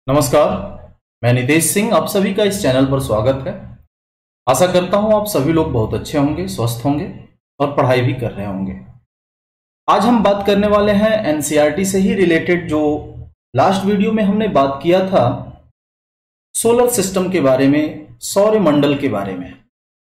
नमस्कार। मैं नितेश सिंह, आप सभी का इस चैनल पर स्वागत है। आशा करता हूं आप सभी लोग बहुत अच्छे होंगे, स्वस्थ होंगे और पढ़ाई भी कर रहे होंगे। आज हम बात करने वाले हैं एनसीईआरटी से ही रिलेटेड, जो लास्ट वीडियो में हमने बात किया था सोलर सिस्टम के बारे में, सौरमंडल के बारे में।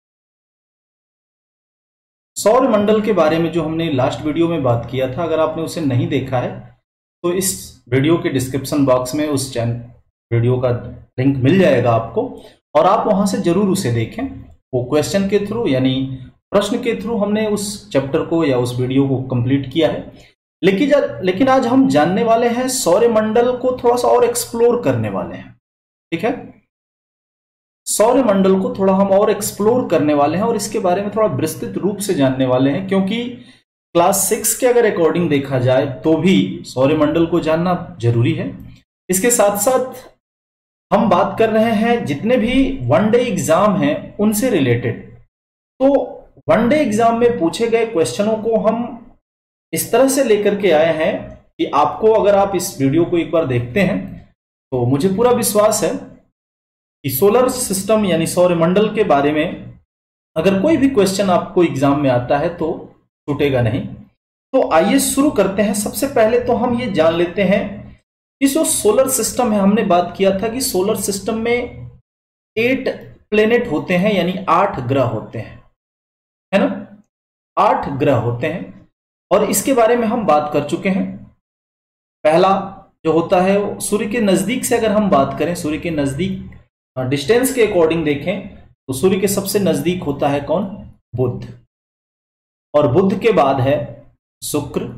सौरमंडल के बारे में जो हमने लास्ट वीडियो में बात किया था, अगर आपने उसे नहीं देखा है तो इस वीडियो के डिस्क्रिप्शन बॉक्स में उस वीडियो का लिंक मिल जाएगा आपको, और आप वहां से जरूर उसे देखें। वो क्वेश्चन के थ्रू, यानी प्रश्न के थ्रू हमने उस चैप्टर को या उस वीडियो को कंप्लीट किया है। लेकिन आज हम जानने वाले हैं सौरमंडल को, थोड़ा सा और एक्सप्लोर करने वाले हैं। ठीक है, सौरमंडल को थोड़ा हम और एक्सप्लोर करने वाले हैं और इसके बारे में थोड़ा विस्तृत रूप से जानने वाले हैं, क्योंकि क्लास 6 के अगर अकॉर्डिंग देखा जाए तो भी सौरमंडल को जानना जरूरी है। इसके साथ साथ हम बात कर रहे हैं जितने भी वनडे एग्जाम हैं उनसे रिलेटेड। तो वनडे एग्जाम में पूछे गए क्वेश्चनों को हम इस तरह से लेकर के आए हैं कि आपको, अगर आप इस वीडियो को एक बार देखते हैं तो मुझे पूरा विश्वास है कि सोलर सिस्टम यानी सौरमंडल के बारे में अगर कोई भी क्वेश्चन आपको एग्जाम में आता है तो छूटेगा नहीं। तो आइए शुरू करते हैं। सबसे पहले तो हम ये जान लेते हैं कि जो सोलर सिस्टम है, हमने बात किया था कि सोलर सिस्टम में 8 प्लेनेट होते हैं, यानी 8 ग्रह होते हैं, है ना। 8 ग्रह होते हैं और इसके बारे में हम बात कर चुके हैं। पहला जो होता है सूर्य के नजदीक से, अगर हम बात करें सूर्य के नजदीक डिस्टेंस के अकॉर्डिंग देखें तो सूर्य के सबसे नजदीक होता है कौन? बुध। और बुध के बाद है शुक्र।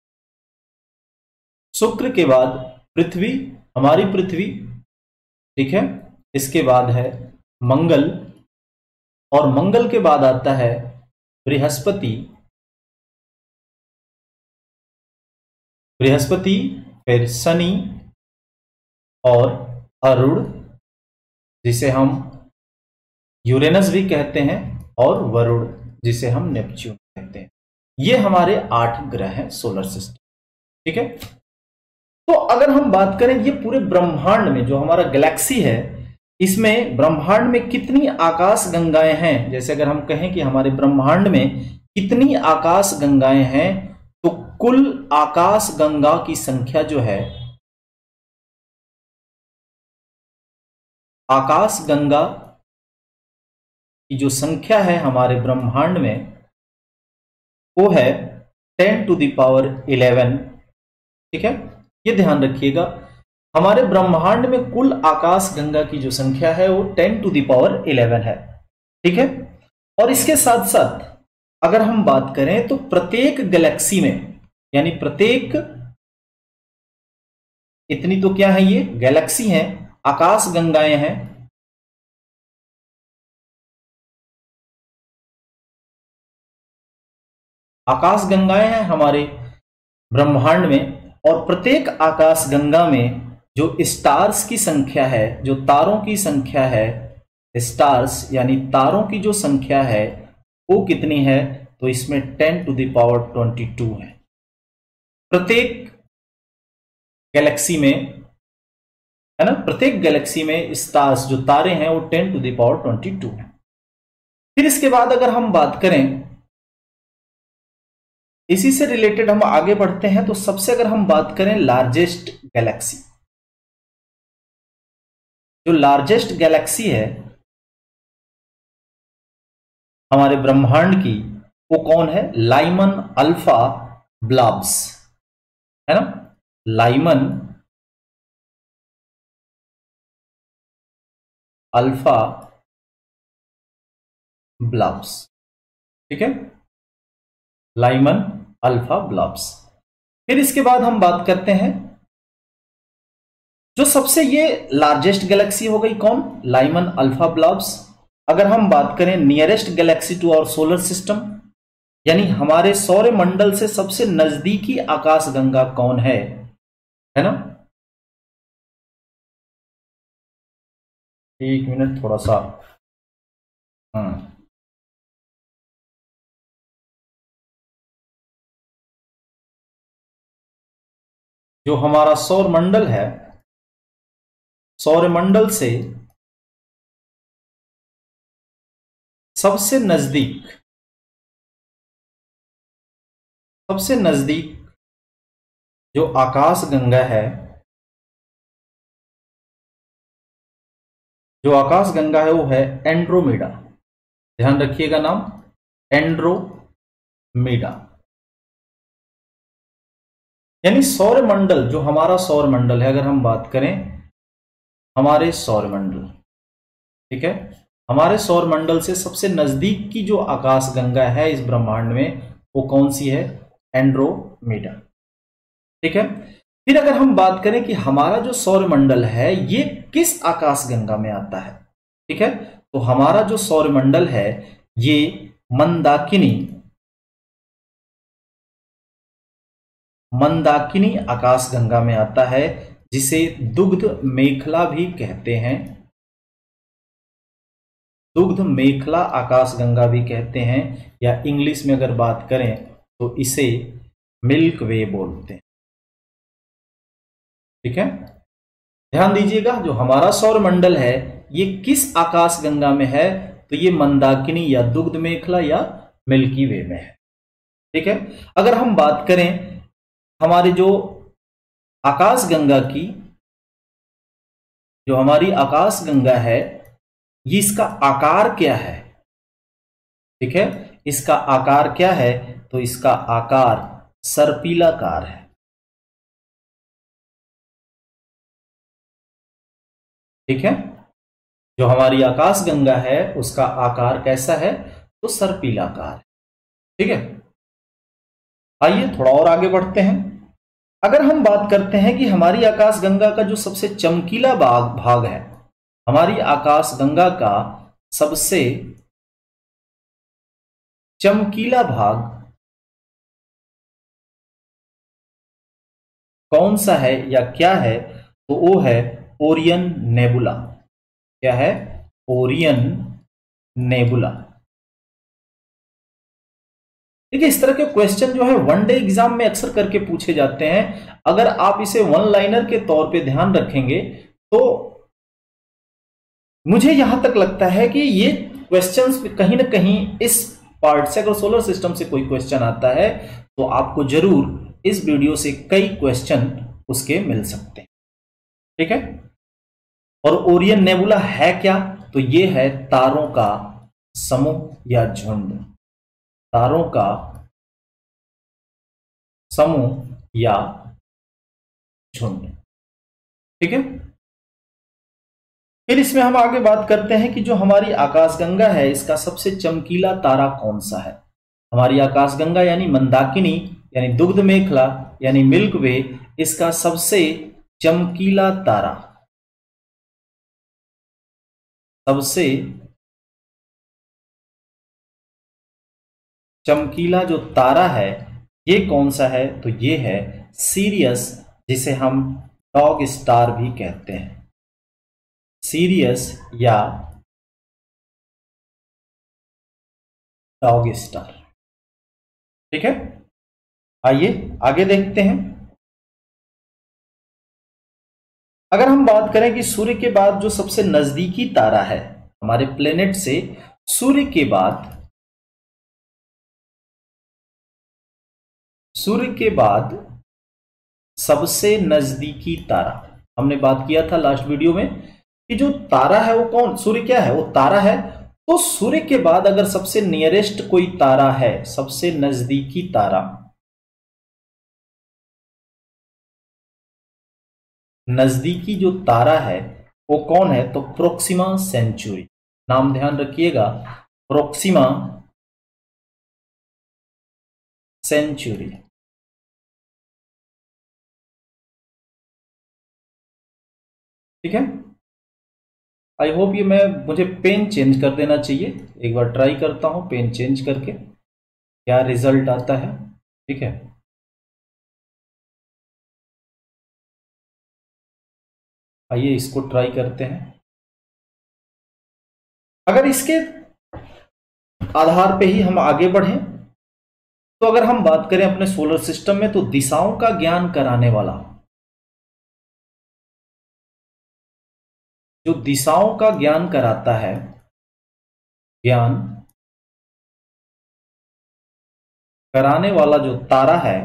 शुक्र के बाद पृथ्वी, हमारी पृथ्वी, ठीक है। इसके बाद है मंगल, और मंगल के बाद आता है बृहस्पति। बृहस्पति, फिर शनि और अरुण, जिसे हम यूरेनस भी कहते हैं, और वरुण, जिसे हम नेपच्यून कहते हैं। ये हमारे 8 ग्रह हैं सोलर सिस्टम, ठीक है। तो अगर हम बात करें ये पूरे ब्रह्मांड में, जो हमारा गैलेक्सी है, इसमें ब्रह्मांड में कितनी आकाश गंगाएं हैं, जैसे अगर हम कहें कि हमारे ब्रह्मांड में कितनी आकाश गंगाएं हैं, तो कुल आकाश गंगा की संख्या जो है, आकाश गंगा की जो संख्या है हमारे ब्रह्मांड में, वो है 10⁻11। ठीक है, ये ध्यान रखिएगा। हमारे ब्रह्मांड में कुल आकाश गंगा की जो संख्या है वो 10⁻11 है, ठीक है। और इसके साथ साथ अगर हम बात करें तो प्रत्येक गैलेक्सी में, यानी प्रत्येक, इतनी तो क्या है, ये गैलेक्सी हैं, आकाश गंगाएं हैं, आकाश गंगाएं हैं हमारे ब्रह्मांड में। और प्रत्येक आकाश गंगा में जो स्टार्स की संख्या है, जो तारों की संख्या है, स्टार्स यानी तारों की जो संख्या है वो कितनी है, तो इसमें 10⁻22 है प्रत्येक गैलेक्सी में, है ना। प्रत्येक गैलेक्सी में स्टार्स, जो तारे हैं, वो 10⁻22 है। फिर इसके बाद अगर हम बात करें, इसी से रिलेटेड हम आगे बढ़ते हैं, तो सबसे अगर हम बात करें लार्जेस्ट गैलेक्सी, जो लार्जेस्ट गैलेक्सी है हमारे ब्रह्मांड की, वो कौन है? लाइमन अल्फा ब्लॉब्स, है ना। लाइमन अल्फा ब्लॉब्स, ठीक है, लाइमन अल्फा ब्लॉब्स। फिर इसके बाद हम बात करते हैं जो सबसे, ये लार्जेस्ट गैलेक्सी हो गई कौन? Lyman alpha blobs. अगर हम बात करें nearest galaxy to our solar system, यानी हमारे सौर मंडल से सबसे नजदीकी आकाश गंगा कौन है ना। एक मिनट, थोड़ा सा, जो हमारा सौर मंडल है, सौरमंडल से सबसे नजदीक जो आकाश गंगा है, वो है एंड्रोमेडा। ध्यान रखिएगा नाम, एंड्रोमेडा। यानी सौरमंडल, जो हमारा सौरमंडल है, अगर हम बात करें हमारे सौरमंडल, ठीक है, हमारे सौरमंडल से सबसे नजदीक की जो आकाश गंगा है इस ब्रह्मांड में, वो कौन सी है? एंड्रोमेडा। ठीक है। फिर अगर हम बात करें कि हमारा जो सौरमंडल है ये किस आकाश गंगा में आता है, ठीक है, तो हमारा जो सौरमंडल है ये मंदाकिनी आकाश गंगा में आता है, जिसे दुग्ध मेखला भी कहते हैं। दुग्ध मेखला आकाश गंगा भी कहते हैं, या इंग्लिश में अगर बात करें तो इसे मिल्क वे बोलते हैं। ठीक है, ध्यान दीजिएगा, जो हमारा सौरमंडल है ये किस आकाश गंगा में है, तो ये मंदाकिनी या दुग्ध मेखला या मिल्की वे में है। ठीक है। अगर हम बात करें हमारी जो आकाश गंगा की, जो हमारी आकाश गंगा है, ये इसका आकार क्या है? ठीक है, इसका आकार क्या है? तो इसका आकार सर्पिलाकार है। ठीक है, जो हमारी आकाश गंगा है उसका आकार कैसा है? तो सर्पिलाकार है। ठीक है, आइए थोड़ा और आगे बढ़ते हैं। अगर हम बात करते हैं कि हमारी आकाश गंगा का जो सबसे चमकीला भाग है, हमारी आकाश गंगा का सबसे चमकीला भाग कौन सा है या क्या है? तो वो है ओरियन नेबुला। क्या है? Orion nebula. देखिए, इस तरह के क्वेश्चन जो है वनडे एग्जाम में अक्सर करके पूछे जाते हैं। अगर आप इसे वन लाइनर के तौर पे ध्यान रखेंगे तो मुझे यहां तक लगता है कि ये क्वेश्चंस कहीं ना कहीं इस पार्ट से, अगर सोलर सिस्टम से कोई क्वेश्चन आता है तो आपको जरूर इस वीडियो से कई क्वेश्चन उसके मिल सकते हैं। ठीक है, और ओरियन नेबुला है क्या? तो ये है तारों का समूह या झुंड। तारों का समूह या झुंड। ठीक है, फिर इसमें हम आगे बात करते हैं कि जो हमारी आकाशगंगा है इसका सबसे चमकीला तारा कौन सा है। हमारी आकाशगंगा यानी मंदाकिनी यानी दुग्ध मेखला यानी मिल्क वे, इसका सबसे चमकीला तारा, सबसे चमकीला जो तारा है ये कौन सा है? तो ये है सीरियस, जिसे हम डॉग स्टार भी कहते हैं। सीरियस या डॉग स्टार। ठीक है, आइए आगे देखते हैं। अगर हम बात करें कि सूर्य के बाद जो सबसे नजदीकी तारा है हमारे प्लेनेट से, सूर्य के बाद सबसे नजदीकी तारा, हमने बात किया था लास्ट वीडियो में कि जो तारा है वो कौन, सूर्य क्या है? वो तारा है। तो सूर्य के बाद अगर सबसे नियरेस्ट कोई तारा है, सबसे नजदीकी तारा, नजदीकी जो तारा है वो कौन है? तो प्रोक्सिमा सेंचुरी। नाम ध्यान रखिएगा, प्रोक्सिमा सेंचुरी। ठीक है, आई होप ये मुझे पेन चेंज कर देना चाहिए, एक बार ट्राई करता हूं पेन चेंज करके क्या रिजल्ट आता है। ठीक है, आइए इसको ट्राई करते हैं। अगर इसके आधार पे ही हम आगे बढ़ें तो अगर हम बात करें अपने सोलर सिस्टम में, तो दिशाओं का ज्ञान कराने वाला जो दिशाओं का ज्ञान कराता है, ज्ञान कराने वाला जो तारा है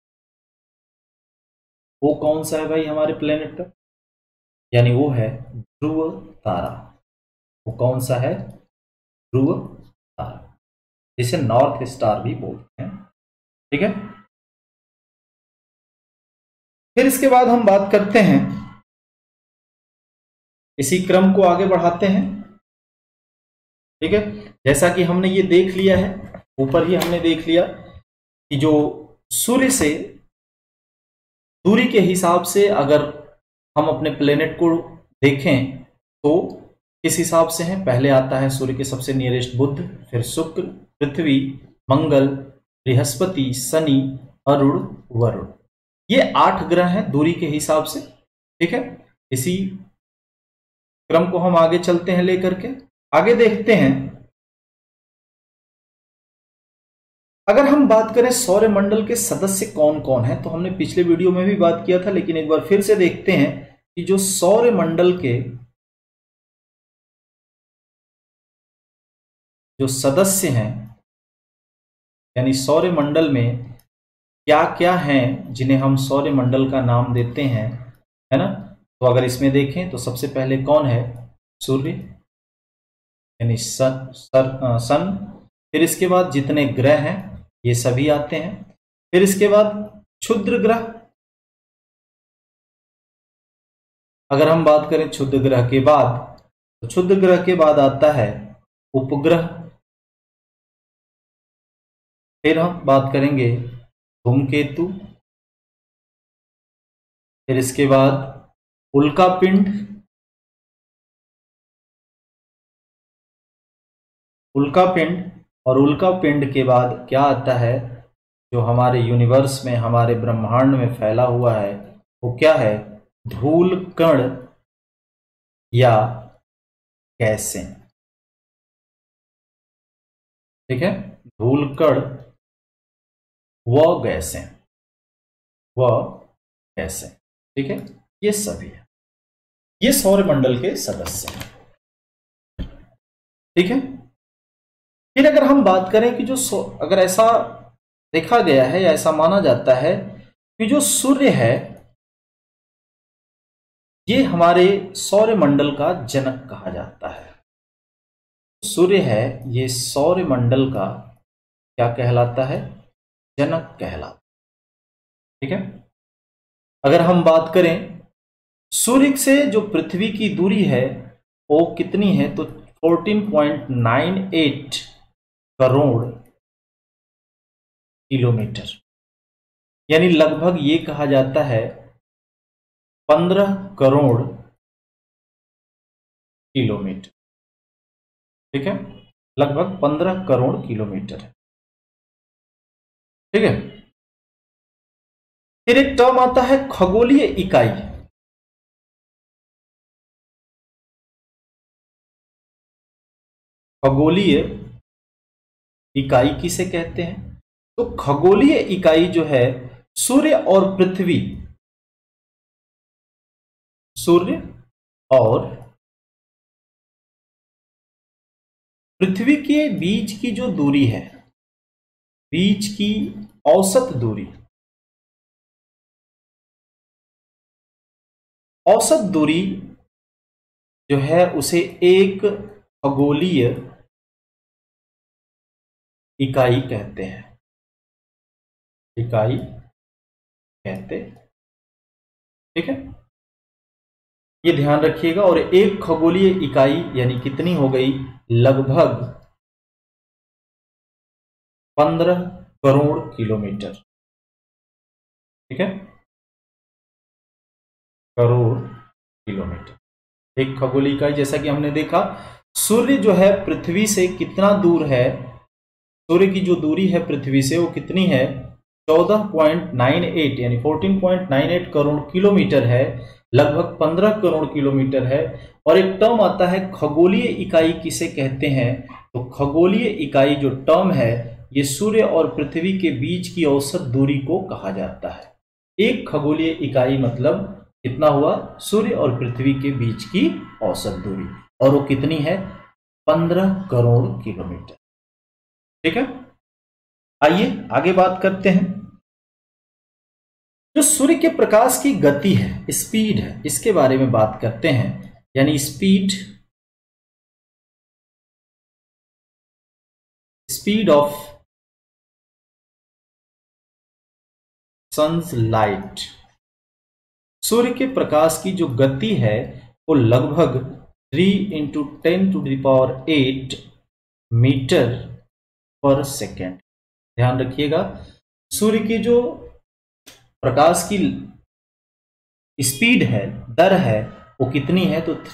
वो कौन सा है भाई हमारे प्लेनेट का? यानी वो है ध्रुव तारा। वो कौन सा है? ध्रुव तारा, जिसे नॉर्थ स्टार भी बोलते हैं। ठीक है, फिर इसके बाद हम बात करते हैं, इसी क्रम को आगे बढ़ाते हैं। ठीक है, जैसा कि हमने ये देख लिया है, ऊपर ही हमने देख लिया कि जो सूर्य से दूरी के हिसाब से अगर हम अपने प्लेनेट को देखें तो किस हिसाब से हैं? पहले आता है सूर्य के सबसे नियरेस्ट बुध, फिर शुक्र, पृथ्वी, मंगल, बृहस्पति, शनि, अरुण, वरुण। ये 8 ग्रह हैं दूरी के हिसाब से। ठीक है, इसी क्रम को हम आगे चलते हैं लेकर के आगे देखते हैं। अगर हम बात करें सौरमंडल के सदस्य कौन कौन है, तो हमने पिछले वीडियो में भी बात किया था, लेकिन एक बार फिर से देखते हैं कि जो सौरमंडल के जो सदस्य हैं, यानी सौरमंडल में क्या क्या हैं जिन्हें हम सौरमंडल का नाम देते हैं, है ना। तो अगर इसमें देखें तो सबसे पहले कौन है? सूर्य यानी सन। फिर इसके बाद जितने ग्रह हैं ये सभी आते हैं। फिर इसके बाद क्षुद्र ग्रह, अगर हम बात करें क्षुद्र ग्रह के बाद, तो क्षुद्र ग्रह के बाद आता है उपग्रह। फिर हम बात करेंगे धूमकेतु। फिर इसके बाद उल्कापिंड। और उल्कापिंड के बाद क्या आता है? जो हमारे यूनिवर्स में, हमारे ब्रह्मांड में फैला हुआ है वो क्या है? धूल कण या गैसें। ठीक है, धूल कण व गैसें, ठीक है, ये सभी है, ये सौरमंडल के सदस्य हैं। ठीक है, फिर अगर हम बात करें कि जो अगर ऐसा देखा गया है या ऐसा माना जाता है कि जो सूर्य है ये हमारे सौरमंडल का जनक कहा जाता है। सूर्य है ये सौरमंडल का क्या कहलाता है? जनक कहलाता। ठीक है, अगर हम बात करें सूर्य से जो पृथ्वी की दूरी है वो कितनी है? तो 14.98 करोड़ किलोमीटर, यानी लगभग ये कहा जाता है 15 करोड़ किलोमीटर। ठीक है, लगभग 15 करोड़ किलोमीटर है। ठीक है, फिर एक टर्म आता है खगोलीय इकाई। खगोलीय इकाई किसे कहते हैं? तो खगोलीय इकाई जो है सूर्य और पृथ्वी, सूर्य और पृथ्वी के बीच की जो दूरी है, बीच की औसत दूरी, औसत दूरी जो है उसे एक खगोलीय इकाई कहते हैं। इकाई कहते, ठीक है, ये ध्यान रखिएगा। और एक खगोलीय इकाई यानी कितनी हो गई? लगभग 15 करोड़ किलोमीटर। ठीक है, करोड़ किलोमीटर एक खगोलीय इकाई। जैसा कि हमने देखा सूर्य जो है पृथ्वी से कितना दूर है, सूर्य की जो दूरी है पृथ्वी से वो कितनी है? 14.98 यानी 14.98 करोड़ किलोमीटर है, लगभग 15 करोड़ किलोमीटर है। और एक टर्म आता है खगोलीय इकाई किसे कहते हैं? तो खगोलीय इकाई जो टर्म है ये सूर्य और पृथ्वी के बीच की औसत दूरी को कहा जाता है। एक खगोलीय इकाई मतलब कितना हुआ, सूर्य और पृथ्वी के बीच की औसत दूरी, और वो कितनी है, 15 करोड़ किलोमीटर। ठीक है, आइए आगे बात करते हैं। जो सूर्य के प्रकाश की गति है, स्पीड है, इसके बारे में बात करते हैं। यानी स्पीड ऑफ सन्स लाइट। सूर्य के प्रकाश की जो गति है वो लगभग 3 × 10⁸ मीटर पर सेकेंड। ध्यान रखिएगा, सूर्य की जो प्रकाश की स्पीड है, दर है, वो कितनी है, तो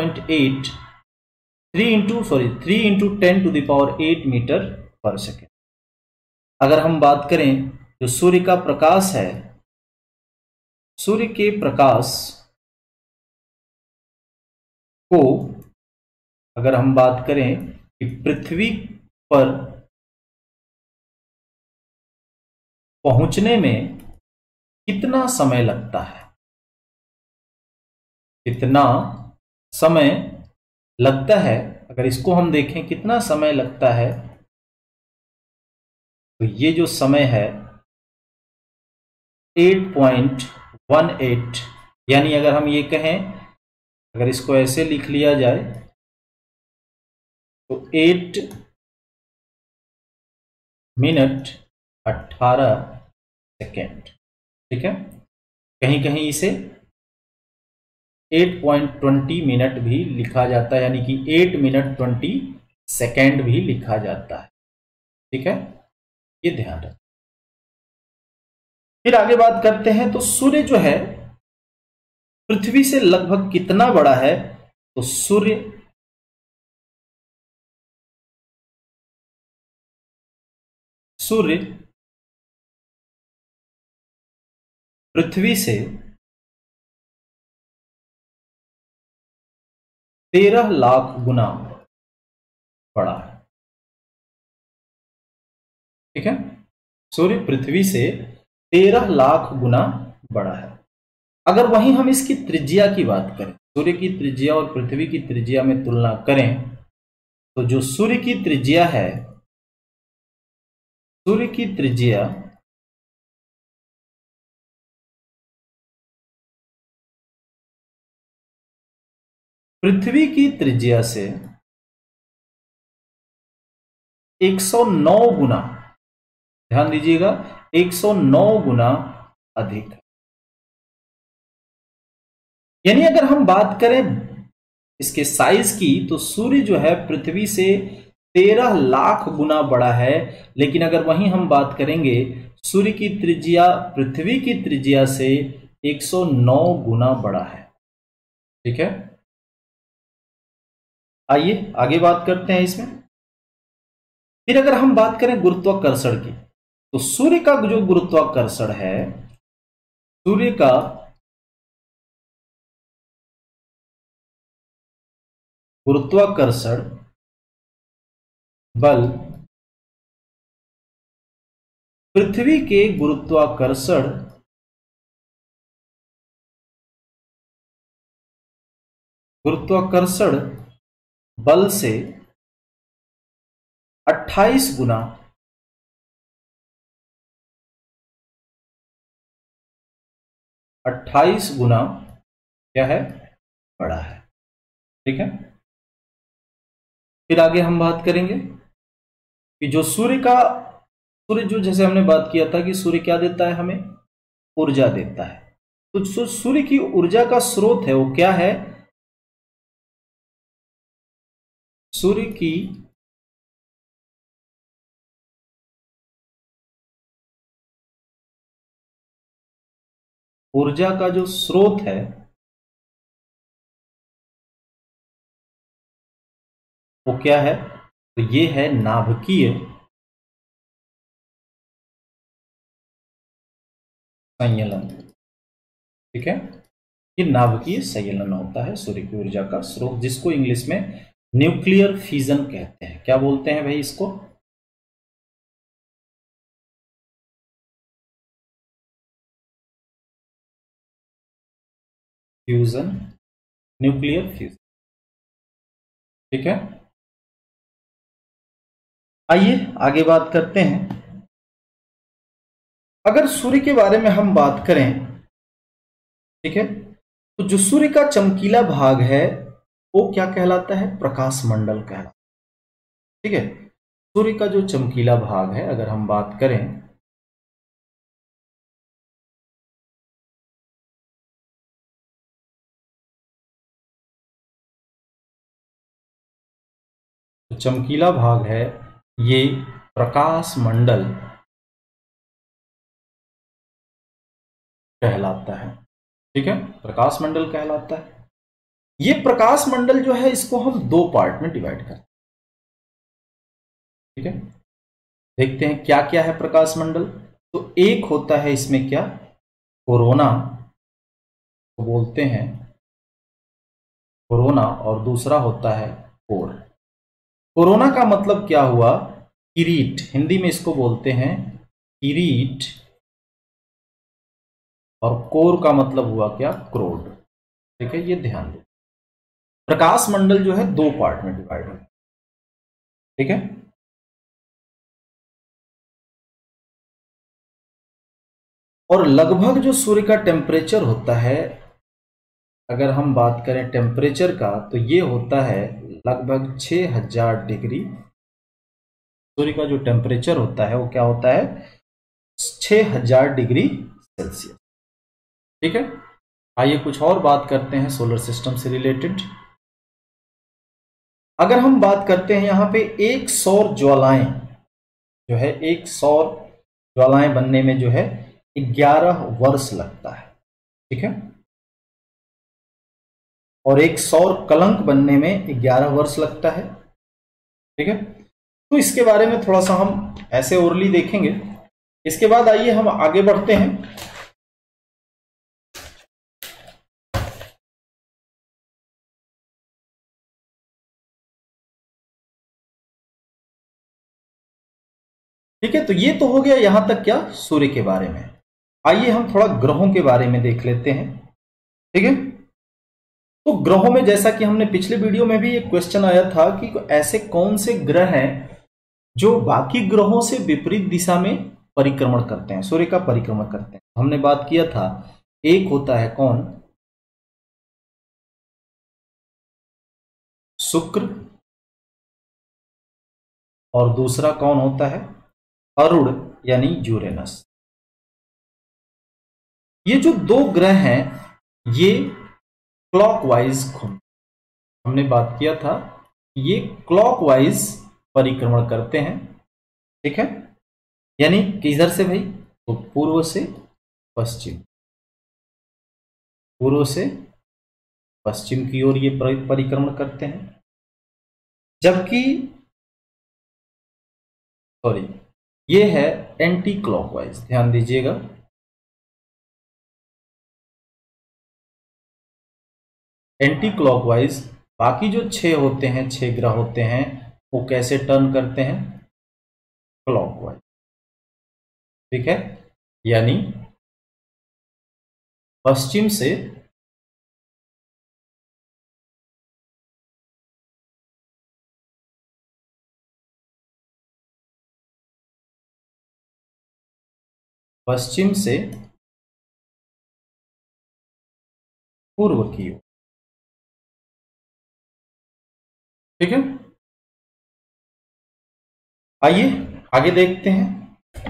3 × 10⁸ मीटर पर सेकेंड। अगर हम बात करें जो सूर्य का प्रकाश है, सूर्य के प्रकाश को अगर हम बात करें कि पृथ्वी पर पहुंचने में कितना समय लगता है, कितना समय लगता है, अगर इसको हम देखें कितना समय लगता है, तो ये जो समय है 8.18, यानी अगर हम ये कहें, अगर इसको ऐसे लिख लिया जाए तो 8 मिनट 18 सेकेंड। ठीक है, कहीं कहीं इसे 8.20 मिनट भी लिखा जाता है, यानी कि 8 मिनट 20 सेकेंड भी लिखा जाता है। ठीक है, ये ध्यान रखें। फिर आगे बात करते हैं, तो सूर्य जो है पृथ्वी से लगभग कितना बड़ा है, तो सूर्य पृथ्वी से 13 लाख गुना बड़ा है। ठीक है, सूर्य पृथ्वी से 13 लाख गुना बड़ा है। अगर वहीं हम इसकी त्रिज्या की बात करें, सूर्य की त्रिज्या और पृथ्वी की त्रिज्या में तुलना करें, तो जो सूर्य की त्रिज्या है, सूर्य की त्रिज्या पृथ्वी की त्रिज्या से 109 गुना, ध्यान दीजिएगा, 109 गुना अधिक है। यानी अगर हम बात करें इसके साइज की, तो सूर्य जो है पृथ्वी से 13 लाख गुना बड़ा है, लेकिन अगर वहीं हम बात करेंगे सूर्य की त्रिज्या पृथ्वी की त्रिज्या से 109 गुना बड़ा है। ठीक है, आइए आगे बात करते हैं इसमें। फिर अगर हम बात करें गुरुत्वाकर्षण की, तो सूर्य का जो गुरुत्वाकर्षण है, सूर्य का गुरुत्वाकर्षण बल पृथ्वी के गुरुत्वाकर्षण बल से 28 गुना 28 गुना क्या है, बड़ा है। ठीक है, फिर आगे हम बात करेंगे कि जो सूर्य जो, जैसे हमने बात किया था कि सूर्य क्या देता है, हमें ऊर्जा देता है। तो जो सूर्य की ऊर्जा का स्रोत है वो क्या है, सूर्य की ऊर्जा का जो स्रोत है वो क्या है, तो ये है नाभिकीय संयलन। ठीक है, ये नाभिकीय संयलन होता है सूर्य की ऊर्जा का स्रोत, जिसको इंग्लिश में न्यूक्लियर फिजन कहते हैं। क्या बोलते हैं भाई इसको, फ्यूजन, न्यूक्लियर फ्यूजन। ठीक है, आइए आगे बात करते हैं। अगर सूर्य के बारे में हम बात करें, ठीक है, तो जो सूर्य का चमकीला भाग है वो क्या कहलाता है? प्रकाश मंडल कहलाता है। ठीक है, सूर्य का जो चमकीला भाग है अगर हम बात करें, तो चमकीला भाग है ये प्रकाश मंडल कहलाता है। ठीक है, प्रकाश मंडल कहलाता है। ये प्रकाश मंडल जो है इसको हम दो पार्ट में डिवाइड करते हैं। ठीक है, देखते हैं क्या क्या है प्रकाश मंडल। तो एक होता है इसमें क्या, कोरोना को बोलते हैं कोरोना, और दूसरा होता है कोर। कोरोना का मतलब क्या हुआ? किरीट, हिंदी में इसको बोलते हैं किरीट, और कोर का मतलब हुआ क्या? क्रोड। ठीक है, ये ध्यान दो। प्रकाश मंडल जो है दो पार्ट में डिवाइड है। ठीक है, और लगभग जो सूर्य का टेम्परेचर होता है, अगर हम बात करें टेम्परेचर का, तो ये होता है लगभग 6000 डिग्री। सूर्य का जो टेम्परेचर होता है वो क्या होता है? 6000 डिग्री सेल्सियस। ठीक है, आइए कुछ और बात करते हैं सोलर सिस्टम से रिलेटेड। अगर हम बात करते हैं यहां पे एक सौर ज्वालाएं जो है, एक सौर ज्वालाएं बनने में जो है 11 वर्ष लगता है। ठीक है, और एक सौर कलंक बनने में 11 वर्ष लगता है। ठीक है, तो इसके बारे में थोड़ा सा हम ऐसे ओरली देखेंगे। इसके बाद आइए हम आगे बढ़ते हैं। ठीक है, तो ये तो हो गया यहां तक क्या, सूर्य के बारे में। आइए हम थोड़ा ग्रहों के बारे में देख लेते हैं। ठीक है, तो ग्रहों में जैसा कि हमने पिछले वीडियो में भी एक क्वेश्चन आया था कि ऐसे कौन से ग्रह हैं जो बाकी ग्रहों से विपरीत दिशा में परिक्रमण करते हैं, सूर्य का परिक्रमण करते हैं। हमने बात किया था, एक होता है कौन? शुक्र, और दूसरा कौन होता है? अरुण यानी यूरेनस। ये जो दो ग्रह हैं ये क्लॉकवाइज घूम, हमने बात किया था ये क्लॉकवाइज परिक्रमण करते हैं। ठीक है, यानी किधर से भाई? तो पूर्व से पश्चिम, पूर्व से पश्चिम की ओर ये परिक्रमण करते हैं। जबकि सॉरी, ये है एंटी क्लॉकवाइज, ध्यान दीजिएगा। एंटी क्लॉकवाइज बाकी जो 6 होते हैं, 6 ग्रह होते हैं, वो कैसे टर्न करते हैं? क्लॉकवाइज। ठीक है, यानी पश्चिम से पूर्व की ओर। ठीक है, आइए आगे देखते हैं।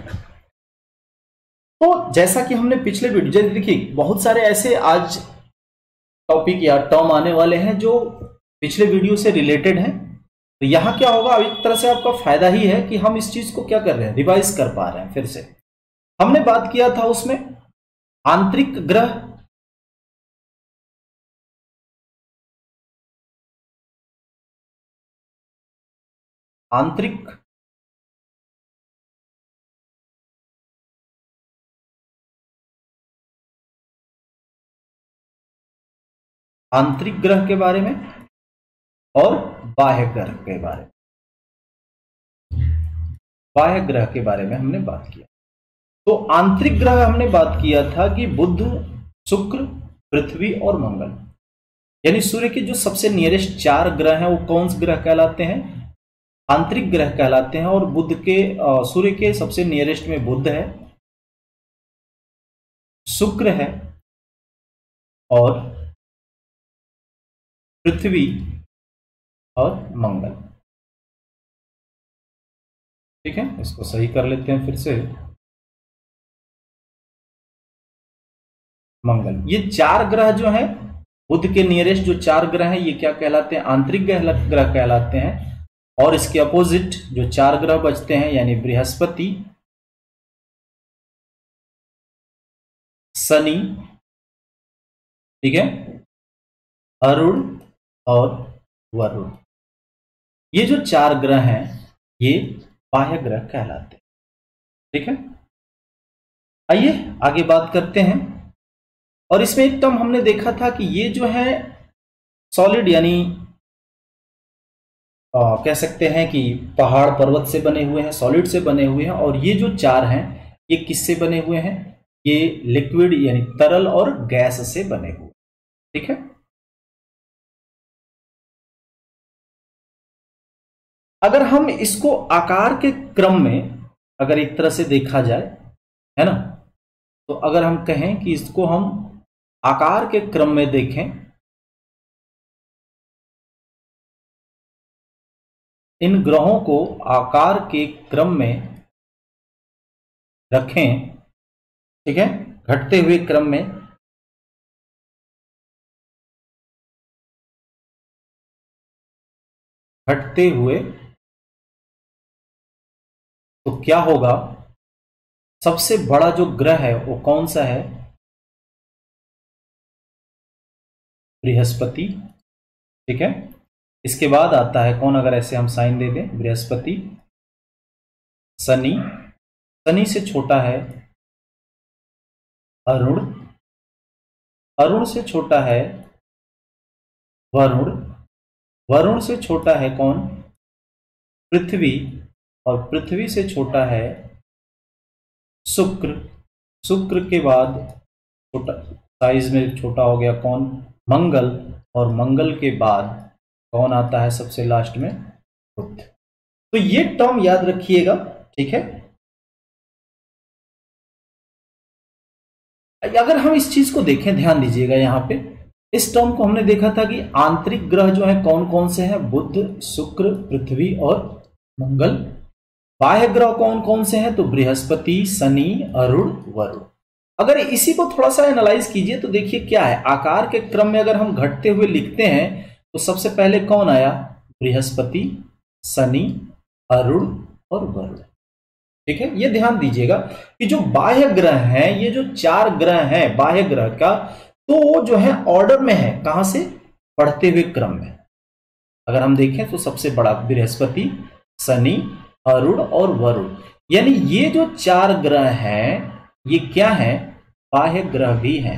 तो जैसा कि हमने पिछले वीडियो देखिए, बहुत सारे ऐसे आज टॉपिक या टर्म आने वाले हैं जो पिछले वीडियो से रिलेटेड हैं। तो यहां क्या होगा, एक तरह से आपका फायदा ही है कि हम इस चीज को क्या कर रहे हैं, रिवाइज कर पा रहे हैं फिर से। हमने बात किया था उसमें आंतरिक ग्रह, आंतरिक आंतरिक ग्रह के बारे में और बाह्य ग्रह के बारे में। बाह्य ग्रह के बारे में हमने बात किया। तो आंतरिक ग्रह हमने बात किया था कि बुध, शुक्र पृथ्वी और मंगल। यानी सूर्य के जो सबसे नियरेस्ट 4 ग्रह हैं वो कौन से ग्रह कहलाते हैं? आंतरिक ग्रह कहलाते हैं। और बुध के सूर्य के सबसे नियरेस्ट में बुध है, शुक्र है और पृथ्वी और मंगल। ठीक है, इसको सही कर लेते हैं फिर से। मंगल, ये 4 ग्रह जो हैं, बुध के नियरेस्ट जो 4 ग्रह हैं, ये क्या कहलाते हैं? आंतरिक ग्रह कहलाते हैं। और इसके अपोजिट जो 4 ग्रह बचते हैं, यानी बृहस्पति, शनि, ठीक है, अरुण और वरुण, ये जो 4 ग्रह हैं ये बाह्य ग्रह कहलाते हैं। ठीक है, आइए आगे बात करते हैं। और इसमें एक टर्म हमने देखा था कि ये जो है सॉलिड, यानी कह सकते हैं कि पहाड़ पर्वत से बने हुए हैं, सॉलिड से बने हुए हैं। और ये जो 4 हैं ये किससे बने हुए हैं? ये लिक्विड यानी तरल और गैस से बने हुए। ठीक है, अगर हम इसको आकार के क्रम में अगर एक तरह से देखा जाए, है ना, तो अगर हम कहें कि इसको हम आकार के क्रम में देखें, इन ग्रहों को आकार के क्रम में रखें, ठीक है, घटते हुए क्रम में, घटते हुए, तो क्या होगा? सबसे बड़ा जो ग्रह है वो कौन सा है? बृहस्पति। ठीक है, इसके बाद आता है कौन? अगर ऐसे हम साइन दे दें, बृहस्पति, शनि, शनि से छोटा है अरुण, अरुण से छोटा है वरुण, वरुण से छोटा है कौन? पृथ्वी, और पृथ्वी से छोटा है शुक्र, शुक्र के बाद छोटा साइज में छोटा हो गया कौन? मंगल, और मंगल के बाद कौन आता है सबसे लास्ट में? बुध। तो ये टर्म याद रखिएगा। ठीक है, अगर हम इस चीज को देखें, ध्यान दीजिएगा, यहां पे इस टर्म को हमने देखा था कि आंतरिक ग्रह जो है कौन कौन से हैं? बुध, शुक्र, पृथ्वी और मंगल। बाह्य ग्रह कौन कौन से हैं? तो बृहस्पति, शनि, अरुण, वरुण। अगर इसी को थोड़ा सा एनालाइज कीजिए तो देखिए क्या है, आकार के क्रम में अगर हम घटते हुए लिखते हैं तो सबसे पहले कौन आया? बृहस्पति, शनि, अरुण और वरुण। ठीक है, ये ध्यान दीजिएगा कि जो बाह्य ग्रह हैं, ये जो 4 ग्रह हैं बाह्य ग्रह का, तो वो जो है ऑर्डर में है, कहां से? बढ़ते हुए क्रम में। अगर हम देखें तो सबसे बड़ा बृहस्पति, शनि, अरुण और वरुण, यानी ये जो 4 ग्रह हैं ये क्या है? बाह्य ग्रह भी हैं।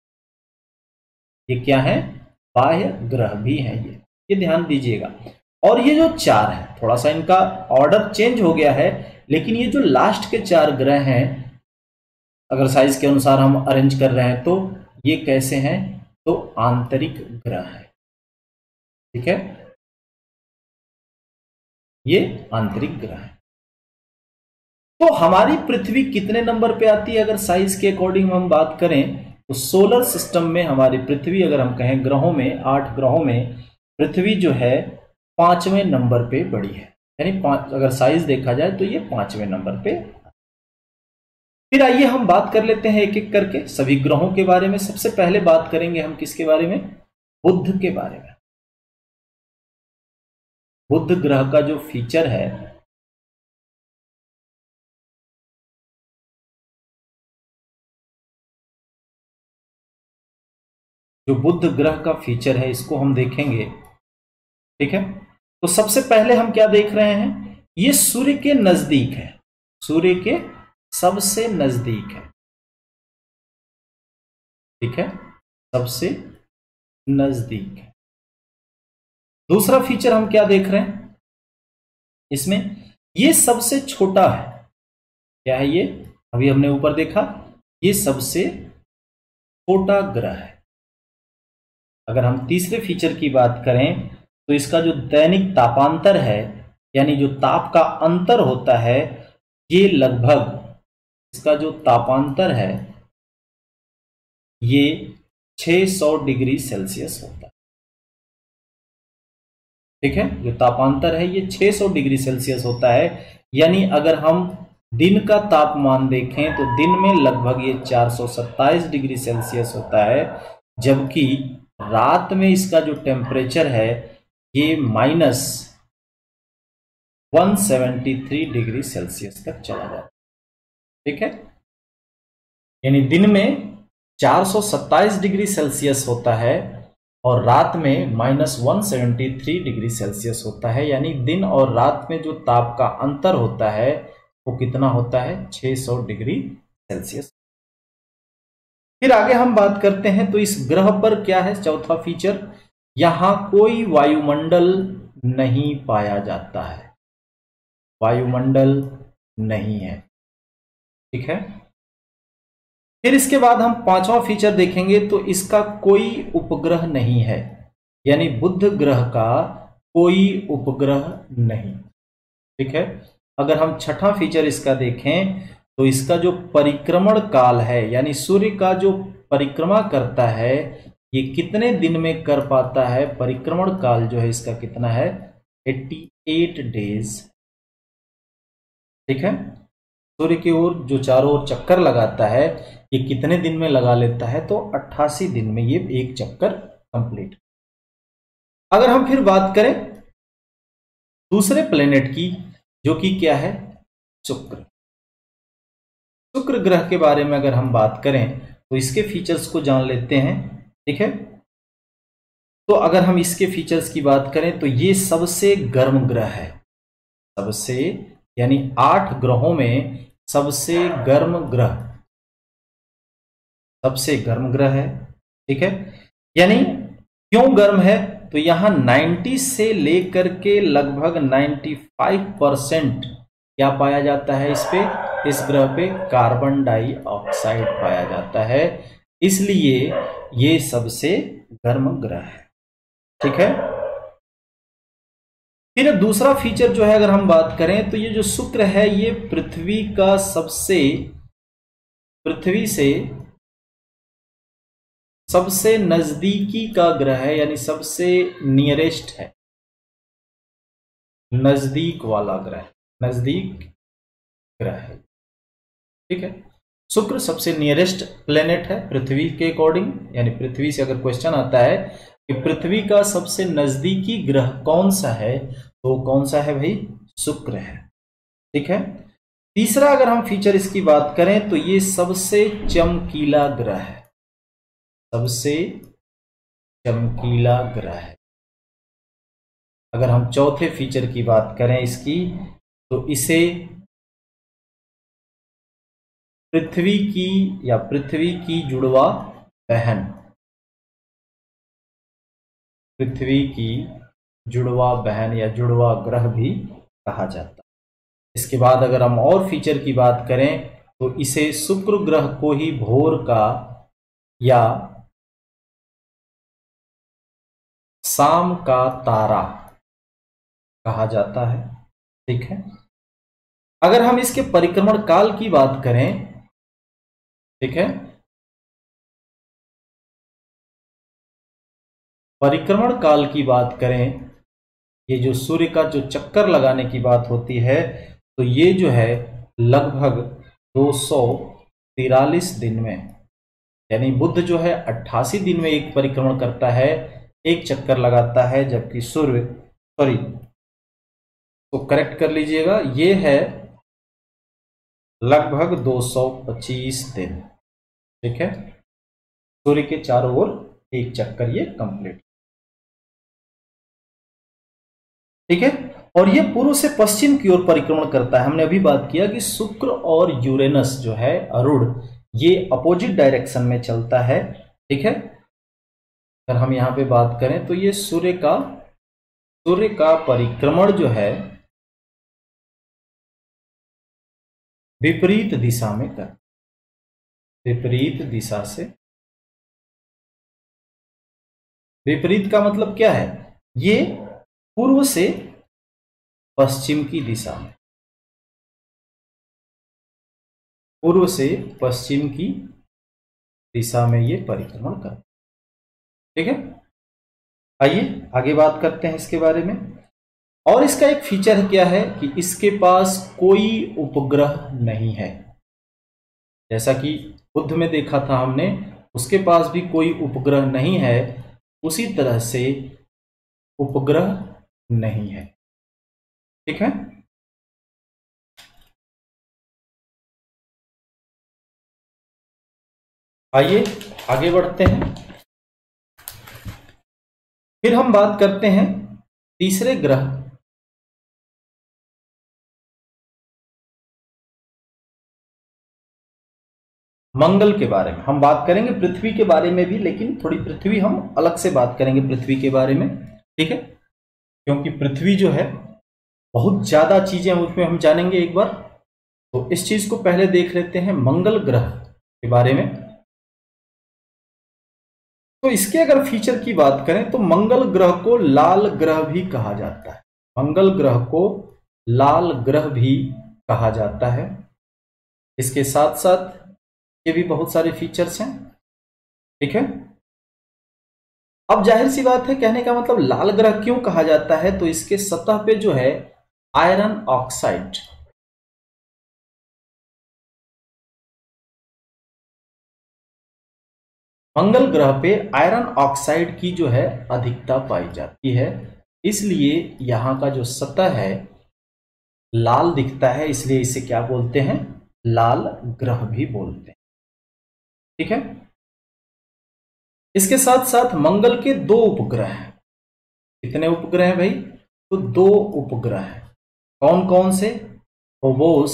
ये क्या है? बाह्य ग्रह भी हैं। ये ध्यान दीजिएगा। और ये जो 4 है, थोड़ा सा इनका ऑर्डर चेंज हो गया है, लेकिन ये जो लास्ट के 4 ग्रह हैं, अगर साइज के अनुसार हम अरेंज कर रहे हैं तो ये कैसे हैं? तो आंतरिक ग्रह है। ठीक है, ये आंतरिक ग्रह है। तो हमारी पृथ्वी कितने नंबर पे आती है? अगर साइज के अकॉर्डिंग हम बात करें तो सोलर सिस्टम में हमारी पृथ्वी, अगर हम कहें ग्रहों में, 8 ग्रहों में पृथ्वी जो है 5वें नंबर पे बड़ी है। यानी अगर साइज देखा जाए तो ये 5वें नंबर पे। फिर आइए हम बात कर लेते हैं एक एक करके सभी ग्रहों के बारे में। सबसे पहले बात करेंगे हम किसके बारे में? बुध के बारे में। बुध ग्रह का जो फीचर है, जो बुध ग्रह का फीचर है, इसको हम देखेंगे। ठीक है, तो सबसे पहले हम क्या देख रहे हैं? ये सूर्य के नजदीक है, सूर्य के सबसे नजदीक है। ठीक है, सबसे नजदीक है। दूसरा फीचर हम क्या देख रहे हैं इसमें? ये सबसे छोटा है। क्या है ये? अभी हमने ऊपर देखा, ये सबसे छोटा ग्रह है। अगर हम तीसरे फीचर की बात करें तो इसका जो दैनिक तापांतर है, यानी जो ताप का अंतर होता है, ये लगभग, इसका जो तापांतर है ये 600 डिग्री सेल्सियस होता है। ठीक है, जो तापांतर है ये 600 डिग्री सेल्सियस होता है। यानी अगर हम दिन का तापमान देखें तो दिन में लगभग ये 427 डिग्री सेल्सियस होता है, जबकि रात में इसका जो टेम्परेचर है ये -173 डिग्री सेल्सियस तक चला जाता है। ठीक है, यानी दिन में 427 डिग्री सेल्सियस होता है और रात में -173 डिग्री सेल्सियस होता है। यानी दिन और रात में जो ताप का अंतर होता है वो कितना होता है, 600 डिग्री सेल्सियस। फिर आगे हम बात करते हैं तो इस ग्रह पर क्या है, चौथा फीचर, यहां कोई वायुमंडल नहीं पाया जाता है, वायुमंडल नहीं है। ठीक है, फिर इसके बाद हम पांचवा फीचर देखेंगे तो इसका कोई उपग्रह नहीं है, यानी बुध ग्रह का कोई उपग्रह नहीं। ठीक है, अगर हम छठा फीचर इसका देखें तो इसका जो परिक्रमण काल है, यानी सूर्य का जो परिक्रमा करता है ये कितने दिन में कर पाता है, परिक्रमण काल जो है इसका कितना है, 88 डेज। ठीक है, सूर्य की ओर जो चारों ओर चक्कर लगाता है ये कितने दिन में लगा लेता है, तो 88 दिन में ये एक चक्कर कंप्लीट। अगर हम फिर बात करें दूसरे प्लेनेट की, जो कि क्या है, शुक्र। शुक्र ग्रह के बारे में अगर हम बात करें तो इसके फीचर्स को जान लेते हैं। ठीक है, तो अगर हम इसके फीचर्स की बात करें तो ये सबसे गर्म ग्रह है, सबसे, यानी 8 ग्रहों में सबसे गर्म ग्रह, सबसे गर्म ग्रह है। ठीक है, यानी क्यों गर्म है, तो यहां 90 से लेकर के लगभग 95% क्या पाया जाता है इस पे, इस ग्रह पे कार्बन डाइऑक्साइड पाया जाता है, इसलिए ये सबसे गर्म ग्रह है। ठीक है, फिर दूसरा फीचर जो है अगर हम बात करें तो ये जो शुक्र है ये पृथ्वी का सबसे, पृथ्वी से सबसे नजदीकी का ग्रह है, यानी सबसे नियरेस्ट है, नजदीक वाला ग्रह, नजदीक ग्रह है। ठीक है, शुक्र सबसे नियरेस्ट प्लेनेट है पृथ्वी के अकॉर्डिंग, यानी पृथ्वी से अगर क्वेश्चन आता है कि पृथ्वी का सबसे नजदीकी ग्रह कौन सा है, तो कौन सा है भाई, शुक्र है। ठीक है, तीसरा अगर हम फीचर इसकी बात करें तो ये सबसे चमकीला ग्रह है, सबसे चमकीला ग्रह है। अगर हम चौथे फीचर की बात करें इसकी तो इसे पृथ्वी की, या पृथ्वी की जुड़वा बहन, पृथ्वी की जुड़वा बहन या जुड़वा ग्रह भी कहा जाता है। इसके बाद अगर हम और फीचर की बात करें तो इसे शुक्र ग्रह को ही भोर का या शाम का तारा कहा जाता है। ठीक है, अगर हम इसके परिक्रमण काल की बात करें, ठीक है, परिक्रमण काल की बात करें, ये जो सूर्य का जो चक्कर लगाने की बात होती है तो ये जो है लगभग 243 दिन में, यानी बुध जो है 88 दिन में एक परिक्रमण करता है, एक चक्कर लगाता है, जबकि सूर्य, सॉरी तो करेक्ट कर लीजिएगा, ये है लगभग 225 दिन। ठीक है, सूर्य के चारों ओर एक चक्कर ये कंप्लीट। ठीक है, और ये पूर्व से पश्चिम की ओर परिक्रमण करता है। हमने अभी बात किया कि शुक्र और यूरेनस जो है अरुण, ये अपोजिट डायरेक्शन में चलता है। ठीक है, अगर हम यहां पे बात करें तो ये सूर्य का परिक्रमण जो है विपरीत दिशा में कर, विपरीत दिशा से विपरीत का मतलब क्या है? ये पूर्व से पश्चिम की दिशा में, पूर्व से पश्चिम की दिशा में ये परिक्रमण कर, ठीक है। आइए आगे बात करते हैं इसके बारे में। और इसका एक फीचर क्या है कि इसके पास कोई उपग्रह नहीं है। जैसा कि बुध में देखा था हमने, उसके पास भी कोई उपग्रह नहीं है, उसी तरह से उपग्रह नहीं है, ठीक है। आइए आगे बढ़ते हैं। फिर हम बात करते हैं तीसरे ग्रह, मंगल के बारे में। हम बात करेंगे पृथ्वी के बारे में भी, लेकिन थोड़ी पृथ्वी हम अलग से बात करेंगे पृथ्वी के बारे में, ठीक है। क्योंकि पृथ्वी जो है बहुत ज्यादा चीजें उसमें हम जानेंगे एक बार। तो इस चीज को पहले देख लेते हैं मंगल ग्रह के बारे में। तो इसके अगर फीचर की बात करें तो मंगल ग्रह को लाल ग्रह भी कहा जाता है। मंगल ग्रह को लाल ग्रह भी कहा जाता है। इसके साथ साथ ये भी बहुत सारे फीचर्स हैं, ठीक है। अब जाहिर सी बात है, कहने का मतलब लाल ग्रह क्यों कहा जाता है, तो इसके सतह पे जो है आयरन ऑक्साइड, मंगल ग्रह पे आयरन ऑक्साइड की जो है अधिकता पाई जाती है, इसलिए यहां का जो सतह है लाल दिखता है, इसलिए इसे क्या बोलते हैं? लाल ग्रह भी बोलते हैं, ठीक है। इसके साथ साथ मंगल के 2 उपग्रह हैं। कितने उपग्रह हैं भाई? तो 2 उपग्रह हैं। कौन कौन से? फोबोस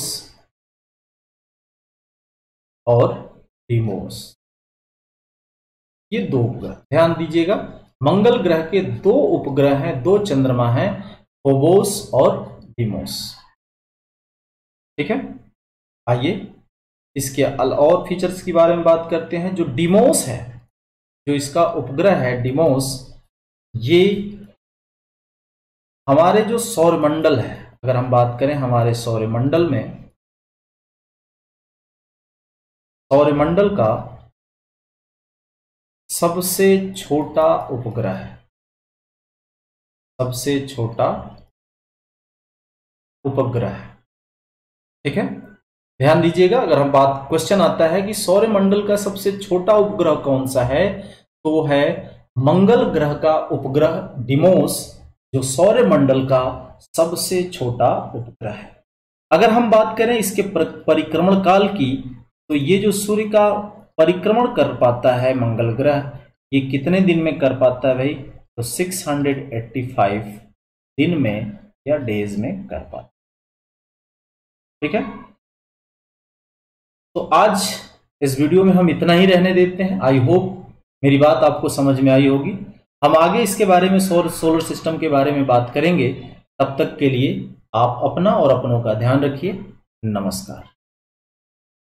और डीमोस, ये 2 उपग्रह, ध्यान दीजिएगा। मंगल ग्रह के 2 उपग्रह हैं, 2 चंद्रमा हैं, फोबोस और डीमोस, ठीक है। आइए इसके और फीचर्स के बारे में बात करते हैं। जो डीमोस है, जो इसका उपग्रह है डीमोस, ये हमारे जो सौरमंडल है, अगर हम बात करें हमारे सौरमंडल में, सौरमंडल का सबसे छोटा उपग्रह है, सबसे छोटा उपग्रह है, ठीक है। ध्यान दीजिएगा, अगर हम बात, क्वेश्चन आता है कि सौरमंडल का सबसे छोटा उपग्रह कौन सा है, तो है मंगल ग्रह का उपग्रह डीमोस, जो सौरमंडल का सबसे छोटा उपग्रह है। अगर हम बात करें इसके परिक्रमण काल की, तो ये जो सूर्य का परिक्रमण कर पाता है मंगल ग्रह, ये कितने दिन में कर पाता है भाई? तो 685 दिन में या डेज में कर पाता है, ठीक है। तो आज इस वीडियो में हम इतना ही रहने देते हैं। आई होप मेरी बात आपको समझ में आई होगी। हम आगे इसके बारे में सोलर सिस्टम के बारे में बात करेंगे। तब तक के लिए आप अपना और अपनों का ध्यान रखिए। नमस्कार।